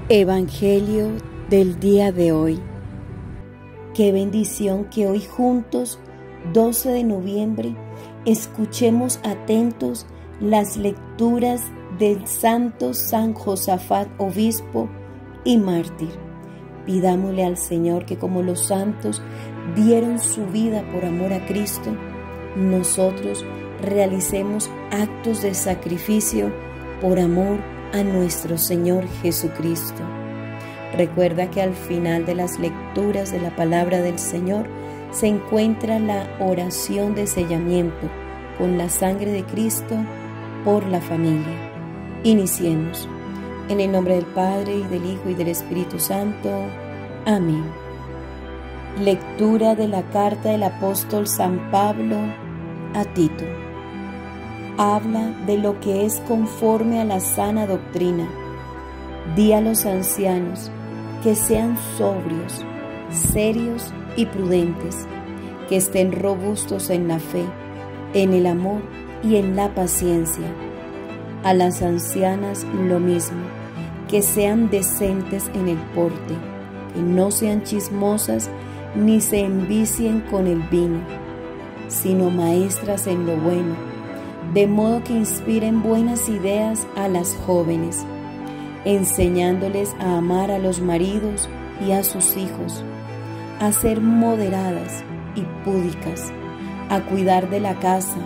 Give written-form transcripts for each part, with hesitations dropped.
Evangelio del día de hoy. Qué bendición que hoy juntos, 12 de noviembre, escuchemos atentos las lecturas del santo San Josafat, obispo y mártir. Pidámosle al Señor que como los santos dieron su vida por amor a Cristo, nosotros realicemos actos de sacrificio por amor a nuestro Señor Jesucristo. Recuerda que al final de las lecturas de la palabra del Señor se encuentra la oración de sellamiento con la sangre de Cristo por la familia. Iniciemos. En el nombre del Padre, y del Hijo, y del Espíritu Santo. Amén. Lectura de la carta del apóstol San Pablo a Tito. Habla de lo que es conforme a la sana doctrina. Di a los ancianos que sean sobrios, serios y prudentes, que estén robustos en la fe, en el amor y en la paciencia. A las ancianas lo mismo, que sean decentes en el porte, que no sean chismosas ni se envicien con el vino, sino maestras en lo bueno, de modo que inspiren buenas ideas a las jóvenes, enseñándoles a amar a los maridos y a sus hijos, a ser moderadas y púdicas, a cuidar de la casa,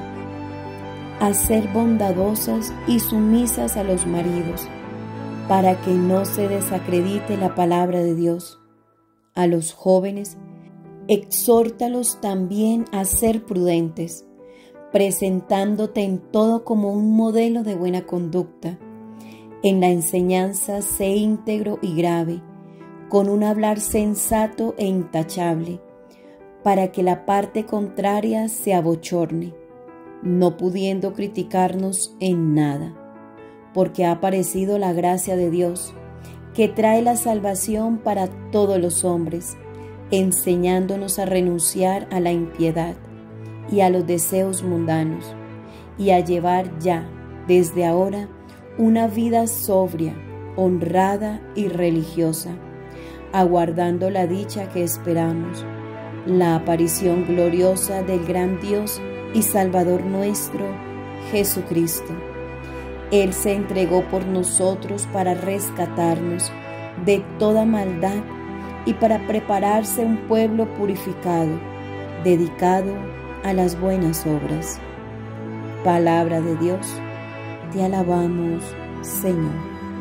a ser bondadosas y sumisas a los maridos, para que no se desacredite la palabra de Dios. A los jóvenes, exhórtalos también a ser prudentes, presentándote en todo como un modelo de buena conducta. En la enseñanza sé íntegro y grave, con un hablar sensato e intachable, para que la parte contraria se abochorne, no pudiendo criticarnos en nada, porque ha aparecido la gracia de Dios, que trae la salvación para todos los hombres, enseñándonos a renunciar a la impiedad y a los deseos mundanos, y a llevar ya, desde ahora, una vida sobria, honrada y religiosa, aguardando la dicha que esperamos, la aparición gloriosa del gran Dios y Salvador nuestro, Jesucristo. Él se entregó por nosotros para rescatarnos de toda maldad y para prepararse un pueblo purificado, dedicado a las buenas obras. Palabra de Dios, te alabamos, Señor.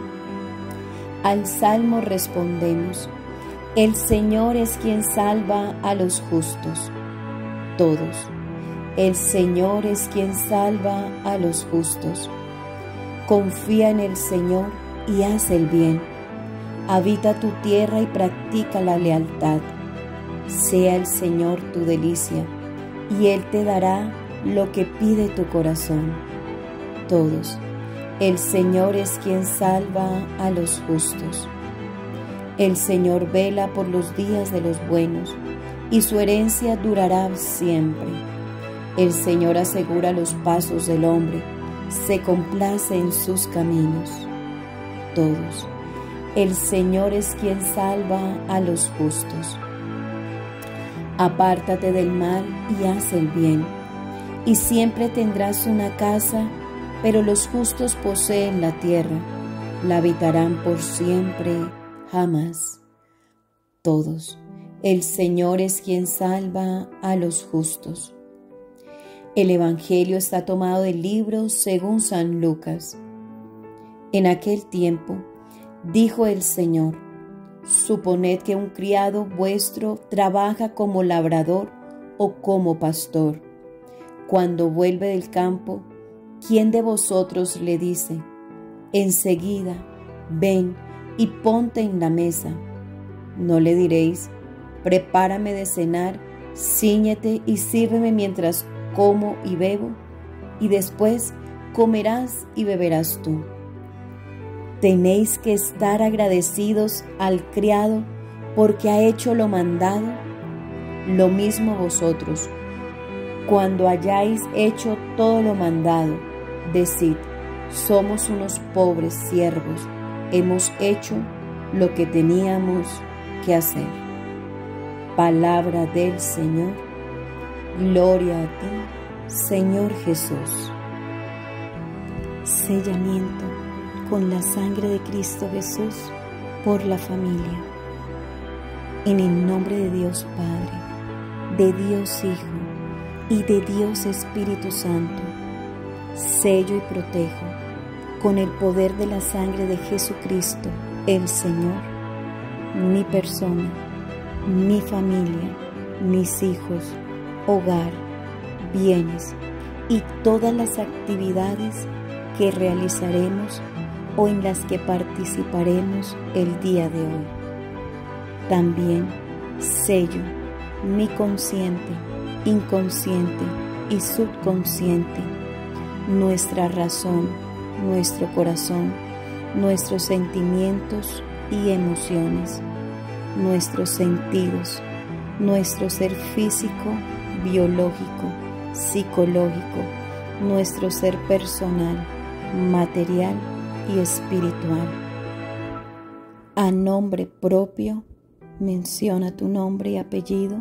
Al salmo respondemos: el Señor es quien salva a los justos. Todos. El Señor es quien salva a los justos. Confía en el Señor y haz el bien. Habita tu tierra y practica la lealtad. Sea el Señor tu delicia, y Él te dará lo que pide tu corazón. Todos. El Señor es quien salva a los justos. El Señor vela por los días de los buenos, y su herencia durará siempre. El Señor asegura los pasos del hombre, se complace en sus caminos. Todos. El Señor es quien salva a los justos. Apártate del mal y haz el bien, y siempre tendrás una casa, pero los justos poseen la tierra, la habitarán por siempre, jamás. Todos. El Señor es quien salva a los justos. El Evangelio está tomado del libro según San Lucas. En aquel tiempo, dijo el Señor: suponed que un criado vuestro trabaja como labrador o como pastor. Cuando vuelve del campo, ¿quién de vosotros le dice: enseguida, ven y ponte en la mesa? ¿No le diréis: prepárame de cenar, cíñete y sírveme mientras como y bebo, y después comerás y beberás tú? ¿Tenéis que estar agradecidos al criado porque ha hecho lo mandado? Lo mismo vosotros, cuando hayáis hecho todo lo mandado, decid: somos unos pobres siervos, hemos hecho lo que teníamos que hacer. Palabra del Señor. Gloria a ti, Señor Jesús. Sellamiento con la sangre de Cristo Jesús por la familia. En el nombre de Dios Padre, de Dios Hijo y de Dios Espíritu Santo, sello y protejo con el poder de la sangre de Jesucristo, el Señor, mi persona, mi familia, mis hijos, hogar, bienes y todas las actividades que realizaremos o en las que participaremos el día de hoy. También sello mi consciente, inconsciente y subconsciente, nuestra razón, nuestro corazón, nuestros sentimientos y emociones, nuestros sentidos, nuestro ser físico, biológico, psicológico, nuestro ser personal, material y espiritual. A nombre propio, menciona tu nombre y apellido.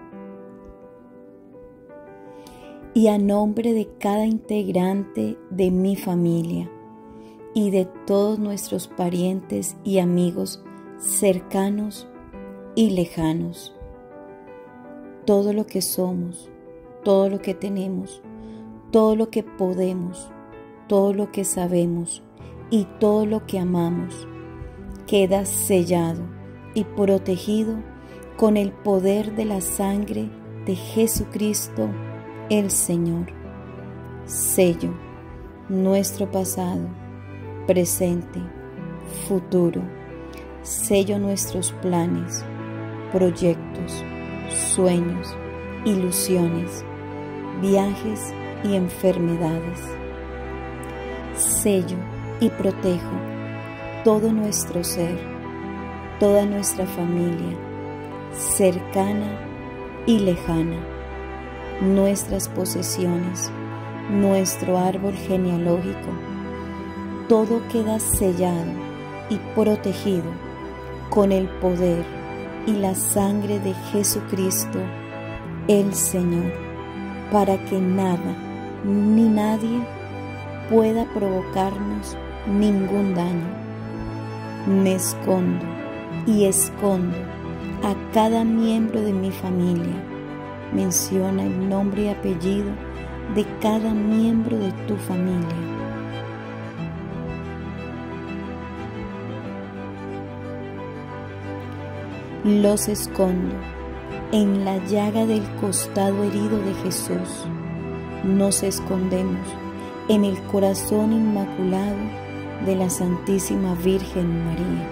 Y a nombre de cada integrante de mi familia y de todos nuestros parientes y amigos cercanos y lejanos. Todo lo que somos, todo lo que tenemos, todo lo que podemos, todo lo que sabemos y todo lo que amamos queda sellado y protegido con el poder de la sangre de Jesucristo el Señor. Sello nuestro pasado, presente, futuro. Sello nuestros planes, proyectos, sueños, ilusiones, viajes y enfermedades. Sello y protejo todo nuestro ser, toda nuestra familia, cercana y lejana, nuestras posesiones, nuestro árbol genealógico. Todo queda sellado y protegido con el poder y la sangre de Jesucristo, el Señor, para que nada ni nadie pueda provocarnos ningún daño. Me escondo y escondo a cada miembro de mi familia. Menciona el nombre y apellido de cada miembro de tu familia. Los escondo en la llaga del costado herido de Jesús. Nos escondemos en el corazón inmaculado de la Santísima Virgen María.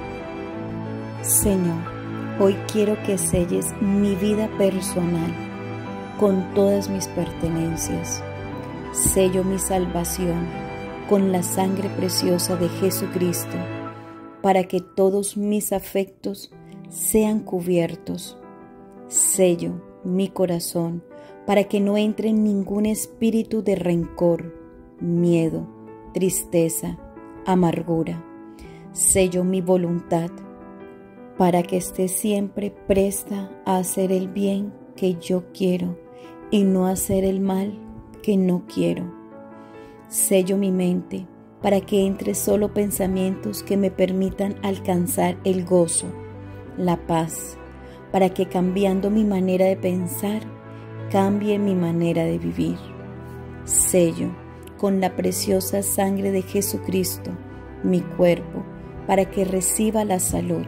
Señor, hoy quiero que selles mi vida personal con todas mis pertenencias. Sello mi salvación con la sangre preciosa de Jesucristo, para que todos mis afectos sean cubiertos. Sello mi corazón para que no entre ningún espíritu de rencor, miedo, tristeza, amargura. Sello mi voluntad para que esté siempre presta a hacer el bien que yo quiero y no hacer el mal que no quiero. Sello mi mente para que entre solo pensamientos que me permitan alcanzar el gozo, la paz, para que cambiando mi manera de pensar, cambie mi manera de vivir. Sello con la preciosa sangre de Jesucristo mi cuerpo para que reciba la salud,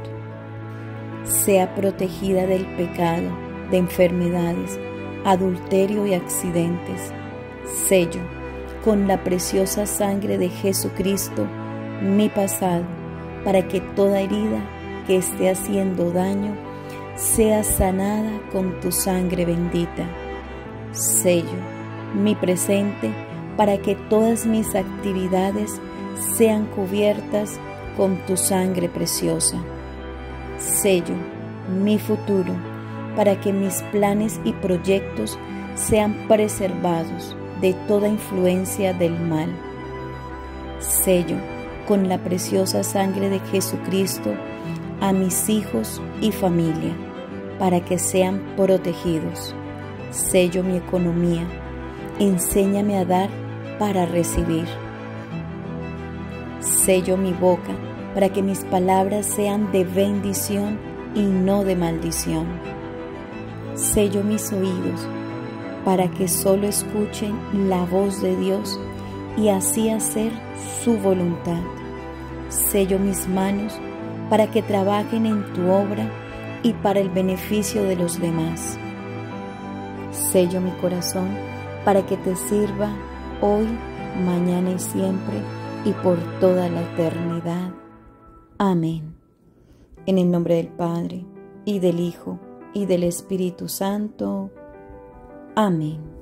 sea protegida del pecado, de enfermedades, adulterio y accidentes. Sello con la preciosa sangre de Jesucristo mi pasado para que toda herida que esté haciendo daño sea sanada con tu sangre bendita. Sello mi presente para que todas mis actividades sean cubiertas con tu sangre preciosa. Sello mi futuro para que mis planes y proyectos sean preservados de toda influencia del mal. Sello con la preciosa sangre de Jesucristo a mis hijos y familia para que sean protegidos. Sello mi economía. Enséñame a dar para recibir. Sello mi boca para que mis palabras sean de bendición y no de maldición. Sello mis oídos para que solo escuchen la voz de Dios y así hacer su voluntad. Sello mis manos para que trabajen en tu obra y para el beneficio de los demás. Sello mi corazón para que te sirva hoy, mañana y siempre y por toda la eternidad. Amén. En el nombre del Padre, y del Hijo, y del Espíritu Santo. Amén.